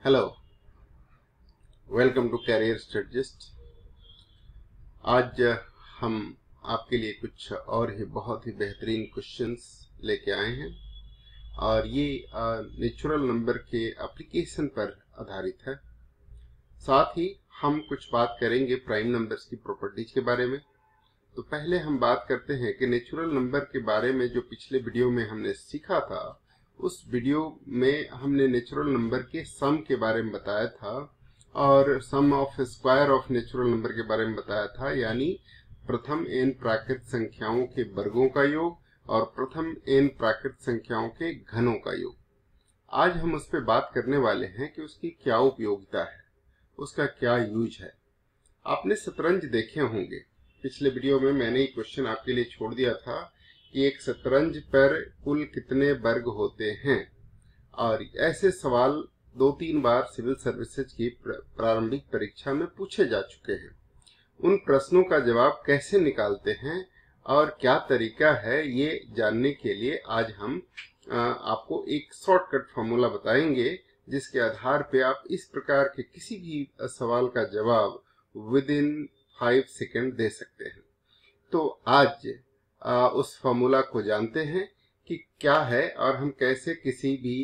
Hello, welcome to career strategist. आज हम आपके लिए कुछ और ही बहुत ही बेहतरीन क्वेश्चंस लेके आए हैं और ये नेचुरल नंबर के एप्लीकेशन पर आधारित है। साथ ही हम कुछ बात करेंगे प्राइम नंबर्स की प्रॉपर्टीज के बारे में। तो पहले हम बात करते हैं कि नेचुरल नंबर के बारे में जो पिछले वीडियो में हमने सीखा था, उस वीडियो में हमने नेचुरल नंबर के सम के बारे में बताया था और sum of square of natural number के बारे में बताया था, यानी प्रथम n प्राकृत संख्याओं के वर्गों का योग और प्रथम n प्राकृत संख्याओं के घनों का योग। आज हम उस पर बात करने वाले हैं कि उसकी क्या उपयोगिता है, उसका क्या यूज है। आपने शतरंज देखे होंगे। पिछले वीडियो में मैंने एक क्वेश्चन आपके लिए छोड़ दिया था कि एक शतरंज पर कुल कितने वर्ग होते हैं, और ऐसे सवाल 2-3 बार सिविल सर्विसेज की प्रारंभिक परीक्षा में पूछे जा चुके हैं। उन प्रश्नों का जवाब कैसे निकालते हैं और क्या तरीका है, ये जानने के लिए आज हम आपको एक शॉर्टकट फॉर्मूला बताएंगे, जिसके आधार पे आप इस प्रकार के किसी भी सवाल का जवाब विद इन 5 सेकेंड दे सकते हैं। तो आज उस फॉर्मूला को जानते हैं कि क्या है और हम कैसे किसी भी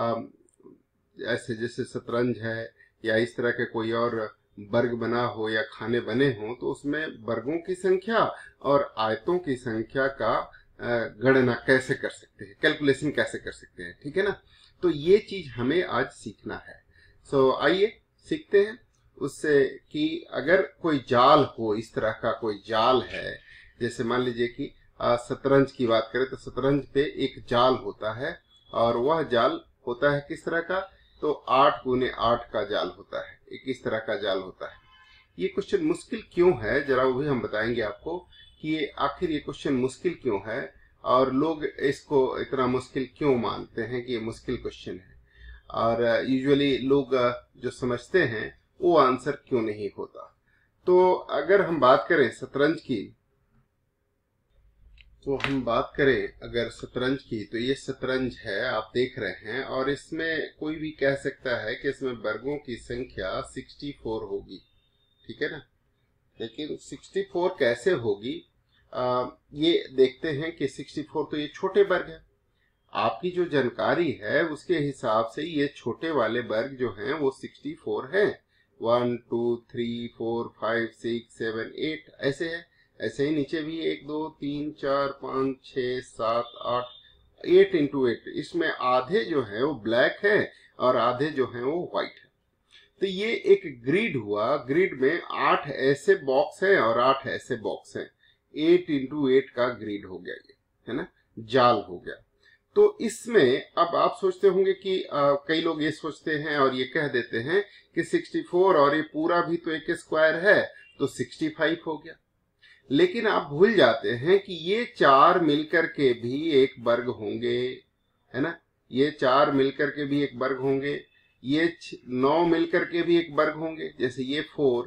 ऐसे जैसे शतरंज है या इस तरह के कोई और वर्ग बना हो या खाने बने हो, तो उसमें वर्गों की संख्या और आयतों की संख्या का गणना कैसे कर सकते हैं, कैलकुलेशन कैसे कर सकते हैं। ठीक है ना। तो ये चीज हमें आज सीखना है। सो आइए सीखते हैं उससे कि अगर कोई जाल हो, इस तरह का कोई जाल है, जैसे मान लीजिए कि शतरंज की बात करें तो शतरंज पे एक जाल होता है और वह जाल होता है किस तरह का, तो 8 गुने 8 का जाल होता है, एक इस तरह का जाल होता है। ये क्वेश्चन मुश्किल क्यों है, जरा वो भी हम बताएंगे आपको कि ये आखिर ये क्वेश्चन मुश्किल क्यों है और लोग इसको इतना मुश्किल क्यों मानते हैं कि ये मुश्किल क्वेश्चन है, और यूजुअली लोग जो समझते हैं वो आंसर क्यों नहीं होता। तो अगर हम बात करें शतरंज की, तो हम बात करें अगर शतरंज की, तो ये शतरंज है, आप देख रहे हैं, और इसमें कोई भी कह सकता है कि इसमें वर्गों की संख्या 64 होगी। ठीक है ना। लेकिन 64 कैसे होगी, ये देखते हैं कि 64 तो ये छोटे वर्ग है। आपकी जो जानकारी है उसके हिसाब से ये छोटे वाले वर्ग जो हैं वो 64 हैं। 1 2 3 4 5 6 7 8 ऐसे है। ऐसे ही नीचे भी 1 2 3 4 5 6 7 8 8 इंटू 8। इसमें आधे जो है वो ब्लैक है और आधे जो है वो व्हाइट है। तो ये एक ग्रिड हुआ। ग्रिड में 8 ऐसे बॉक्स हैं और 8 ऐसे बॉक्स हैं। 8 इंटू 8 का ग्रिड हो गया, ये है ना, जाल हो गया। तो इसमें अब आप सोचते होंगे कि कई लोग ये सोचते हैं और ये कह देते हैं कि 64 और ये पूरा भी तो एक स्क्वायर है तो 65 हो गया। लेकिन आप भूल जाते हैं कि ये 4 मिलकर के भी एक वर्ग होंगे, है ना। ये 4 मिलकर के भी एक वर्ग होंगे, ये 9 मिलकर के भी एक वर्ग होंगे, जैसे ये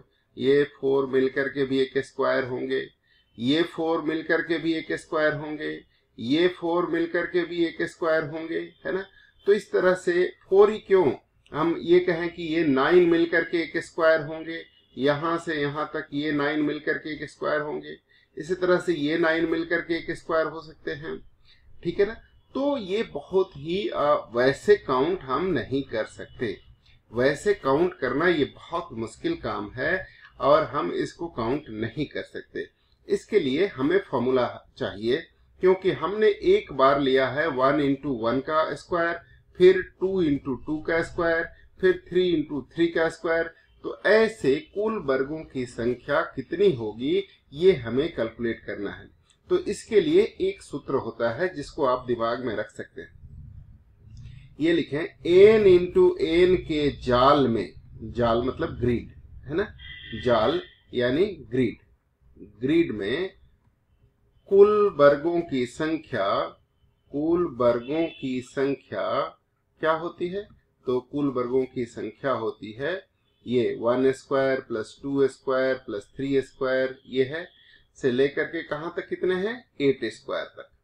4 मिलकर के भी एक स्क्वायर होंगे, ये 4 मिलकर के भी एक स्क्वायर होंगे, ये 4 मिलकर के भी एक स्क्वायर होंगे, है ना। तो इस तरह से 4 ही क्यों, हम ये कहें कि ये 9 मिलकर के एक स्क्वायर होंगे, यहां से यहां तक ये 9 मिलकर के एक स्क्वायर होंगे, इसी तरह से ये 9 मिलकर के एक स्क्वायर हो सकते हैं। ठीक है ना। तो ये बहुत ही वैसे काउंट हम नहीं कर सकते। वैसे काउंट करना ये बहुत मुश्किल काम है और हम इसको काउंट नहीं कर सकते। इसके लिए हमें फॉर्मूला चाहिए, क्योंकि हमने एक बार लिया है 1 इंटू 1 का स्क्वायर, फिर 2 इंटू 2 का स्क्वायर, फिर 3 इंटू 3 का स्क्वायर। तो ऐसे कुल वर्गों की संख्या कितनी होगी ये हमें कैलकुलेट करना है। तो इसके लिए एक सूत्र होता है जिसको आप दिमाग में रख सकते हैं। ये लिखें, n इंटू n के जाल में, जाल मतलब ग्रिड, है ना, जाल यानी ग्रिड। ग्रिड में कुल वर्गों की संख्या, कुल वर्गों की संख्या क्या होती है, तो कुल वर्गों की संख्या होती है ये 1 square plus 2 square plus 3 square, ये है, से लेकर के कहां तक कितने हैं, 8 स्क्वायर तक।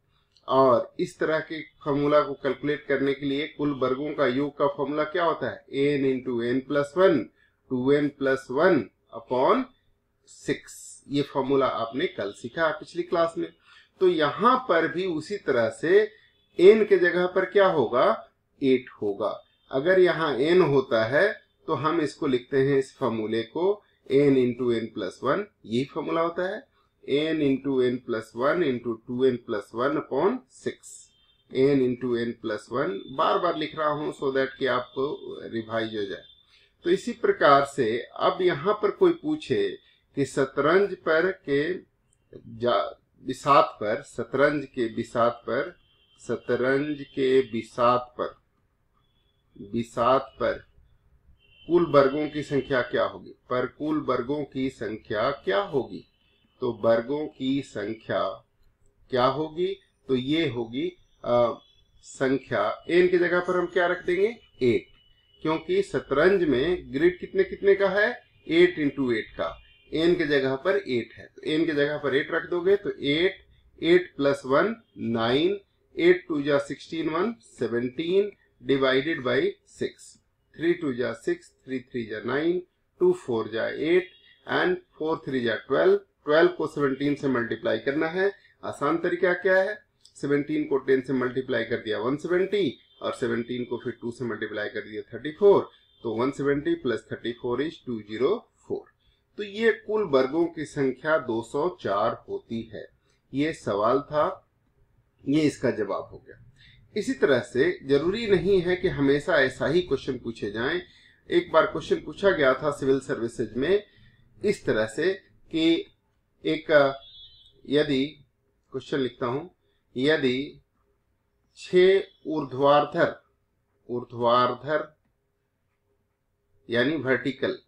और इस तरह के फॉर्मूला को कैलकुलेट करने के लिए कुल वर्गों का योग का फॉर्मूला क्या होता है? n into n plus one 2n plus 1 upon 6। ये फॉर्मूला आपने कल सीखा है पिछली क्लास में। तो यहां पर भी उसी तरह से n के जगह पर क्या होगा? 8 होगा। अगर यहाँ n होता है तो हम इसको लिखते हैं इस फॉर्मूले को n into n plus one, यही फॉर्मूला होता है n into n plus one into 2n plus 1 upon 6। n into n plus one बार बार लिख रहा हूं सो दैट कि आपको रिवाइज हो जाए। तो इसी प्रकार से अब यहाँ पर कोई पूछे कि शतरंज पर के बिसात पर, शतरंज के बिसात पर, शतरंज के बिसात पर कुल वर्गों की संख्या क्या होगी? पर कुल वर्गों की संख्या क्या होगी? तो वर्गों की संख्या क्या होगी? तो ये होगी संख्या n की जगह पर हम क्या रख देंगे? 8, क्योंकि शतरंज में ग्रिड कितने कितने का है? 8 इंटू 8 का। n की जगह पर 8 है तो n की जगह पर 8 रख दोगे तो 8 प्लस 1 9, 8 2 जा 16 1 17 डिवाइडेड बाई 6, 3 2 जा 6, 3 3 जा 9, 2 4 जा 8 एंड 4 3 जा 12। 12 को 17 से मल्टीप्लाई करना है। आसान तरीका क्या है? 17 को 10 से मल्टीप्लाई कर दिया 170 और 17 को फिर 2 से मल्टीप्लाई कर दिया 34। तो 170 प्लस 34 इज 204। तो ये कुल वर्गों की संख्या 204 होती है। ये सवाल था, ये इसका जवाब हो गया। इसी तरह से जरूरी नहीं है कि हमेशा ऐसा ही क्वेश्चन पूछे जाएं। एक बार क्वेश्चन पूछा गया था सिविल सर्विसेज में इस तरह से कि यदि क्वेश्चन लिखता हूं, यदि 6 ऊर्ध्वाधर यानी वर्टिकल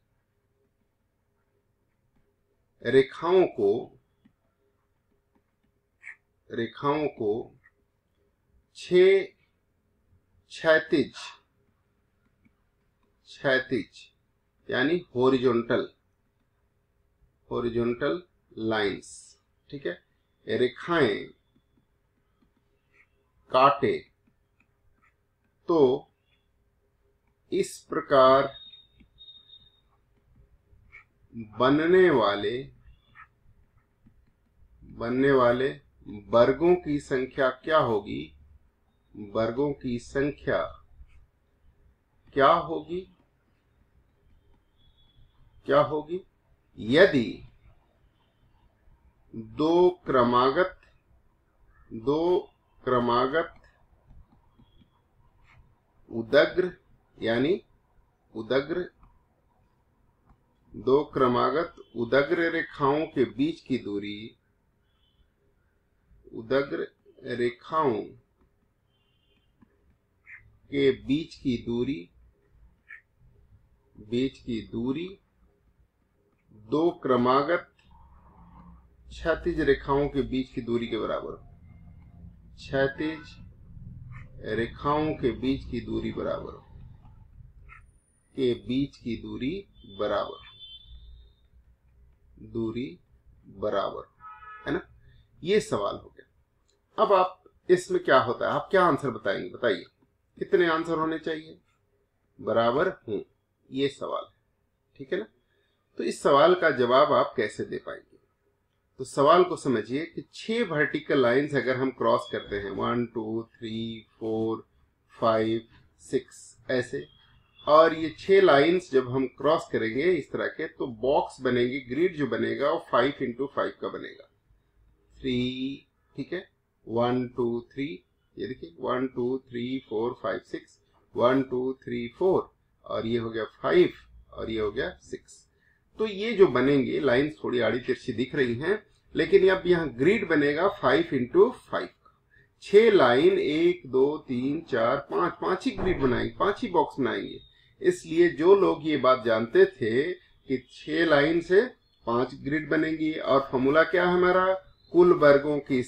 रेखाओं को 6 क्षैतिज यानी हॉरिजॉन्टल लाइंस, ठीक है, रेखाएं काटे तो इस प्रकार बनने वाले वर्गों की संख्या क्या होगी? वर्गों की संख्या क्या होगी यदि दो क्रमागत उदग्र यानी दो क्रमागत उदग्र रेखाओं के बीच की दूरी, उदग्र रेखाओं के बीच की दूरी दो क्रमागत क्षैतिज रेखाओं के बीच की दूरी के बराबर हो। क्षैतिज रेखाओं के बीच की दूरी बराबर हो, के बीच की दूरी बराबर है ना। ये सवाल हो गया। अब आप इसमें क्या होता है, आप क्या आंसर बताएंगे? बताइए कितने आंसर होने चाहिए? बराबर हूं, ये सवाल है, ठीक है ना। तो इस सवाल का जवाब आप कैसे दे पाएंगे? तो सवाल को समझिए कि 6 वर्टिकल लाइंस अगर हम क्रॉस करते हैं 1 2 3 4 5 6 ऐसे, और ये 6 लाइंस जब हम क्रॉस करेंगे इस तरह के तो बॉक्स बनेगी, ग्रिड जो बनेगा वो 5 इंटू 5 का बनेगा 3, ठीक है। 1 2 3, ये देखिए 1 2 3 4 5 6, 1 2 3 4 और ये हो गया 5 और ये हो गया 6। तो ये जो बनेंगे लाइंस थोड़ी आड़ी तिरछी दिख रही हैं, लेकिन अब यहाँ ग्रिड बनेगा 5 इंटू 5 का। 6 लाइन 1 2 3 4 5, 5 ही ग्रिड बनाएंगे, 5 ही बॉक्स बनाएंगे। इसलिए जो लोग ये बात जानते थे कि 6 लाइन से 5 ग्रिड बनेंगी और फॉर्मूला क्या है हमारा? कुल वर्गों की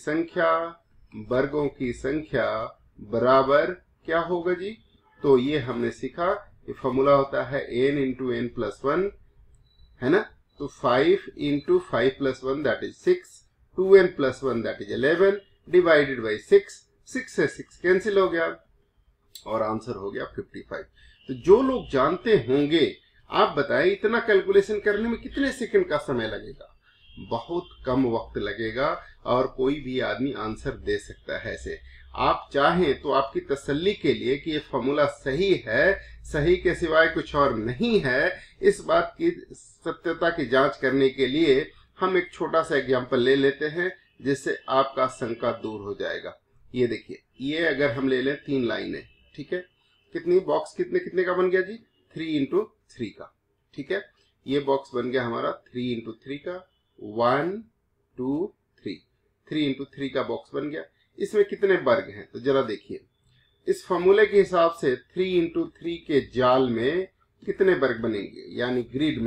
संख्या बराबर क्या होगा जी? तो ये हमने सीखा, ये फॉर्मूला होता है n इंटू एन प्लस 1, है ना। तो 5 into 5 plus 1 that is 6, 2n plus 1 that is 11 divided by 6, 6 से 6 कैंसिल हो गया और आंसर हो गया 55। तो जो लोग जानते होंगे, आप बताएं इतना कैलकुलेशन करने में कितने सेकंड का समय लगेगा? बहुत कम वक्त लगेगा और कोई भी आदमी आंसर दे सकता है ऐसे। आप चाहें तो आपकी तसल्ली के लिए कि ये फॉर्मूला सही है, सही के सिवाय कुछ और नहीं है, इस बात की सत्यता की जांच करने के लिए हम एक छोटा सा एग्जांपल ले लेते हैं, जिससे आपका शंका दूर हो जाएगा। ये देखिए, ये अगर हम ले लें 3 लाइनें, ठीक है, कितनी बॉक्स कितने कितने का बन गया जी? 3 इंटू 3 का, ठीक है। ये बॉक्स बन गया हमारा 3 इंटू 3 का, 1 2 3, 3 इंटू 3 का बॉक्स बन गया। इसमें कितने वर्ग हैं तो जरा देखिए, इस फॉर्मूले के हिसाब से 3 इंटू 3 के जाल में कितने वर्ग बनेंगे, यानी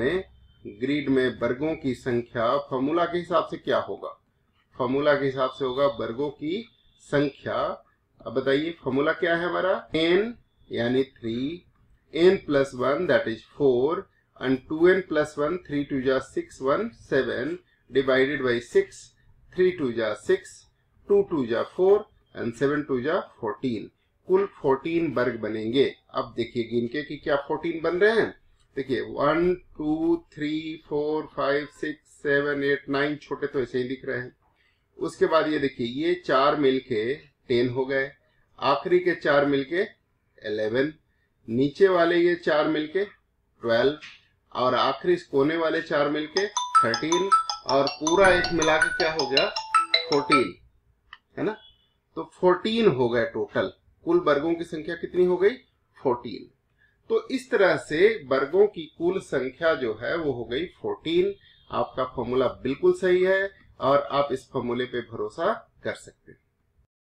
ग्रिड में वर्गों की संख्या फॉर्मूला के हिसाब से क्या होगा? फॉर्मूला के हिसाब से होगा वर्गों की संख्या। अब बताइए फॉर्मूला क्या है हमारा? n यानी 3, n plus 1 that is 4 and 2n plus 1, 3 2 जा 6, 1 7 divided by 6, 3 2 जा 6, 2 2 जा 4 and 7 2 जा 14। कुल 14 वर्ग बनेंगे। अब देखिए गिन के कि क्या 14 बन रहे हैं। देखिए 1 2 3 4 5 6 7 8 9, छोटे तो ऐसे ही दिख रहे हैं। उसके बाद ये देखिए, ये 4 मिलके 10 हो गए, आखिरी के 4 मिलके 11, नीचे वाले ये 4 मिलके 12 और आखिरी कोने वाले 4 मिलके 13 और पूरा एक मिला के क्या हो गया? 14, है ना। तो 14 हो गए टोटल। कुल वर्गों की संख्या कितनी हो गई? 14। तो इस तरह से वर्गों की कुल संख्या जो है वो हो गई 14। आपका फॉर्मूला बिल्कुल सही है और आप इस फॉर्मूले पे भरोसा कर सकते हैं।